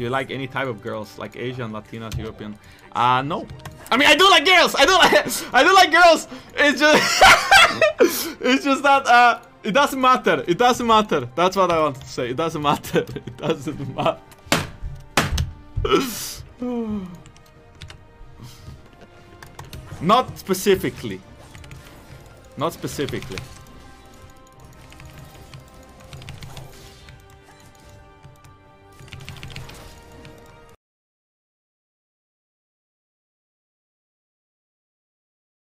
Do you like any type of girls, like Asian, Latinas, European? No. I mean, I do like girls. I do like girls. It's just, it's just that it doesn't matter. It doesn't matter. That's what I wanted to say. It doesn't matter. It doesn't matter. Not specifically. Not specifically.